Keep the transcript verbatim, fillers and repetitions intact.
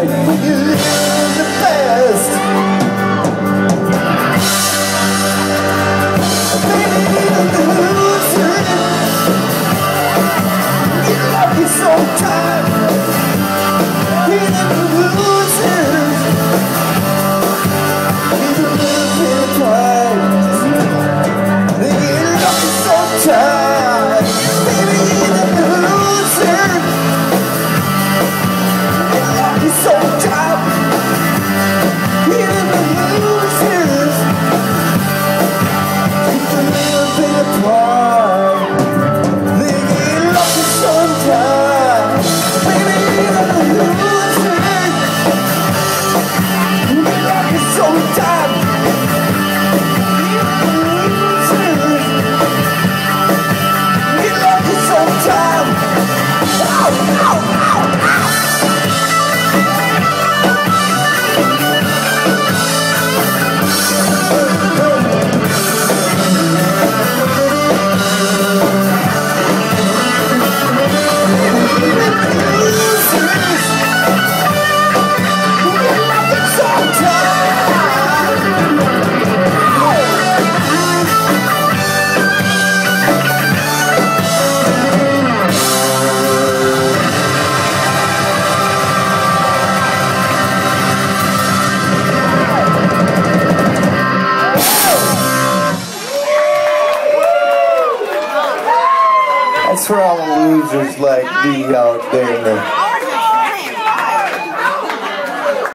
pride when you live in the past. Baby, the loser, you love me sometimes. We're the losers, with a little bit of pride. You love me sometimes. Baby, you're the loser. You love me sometimes. We're the losers, with a little bit of pride. You love me sometimes. Baby, you're the loser. You love me sometimes. That's for all the losers like me out there.